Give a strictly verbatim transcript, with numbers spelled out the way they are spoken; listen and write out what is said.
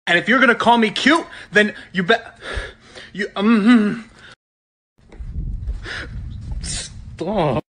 And if you're gonna call me cute, then you bet you um stop.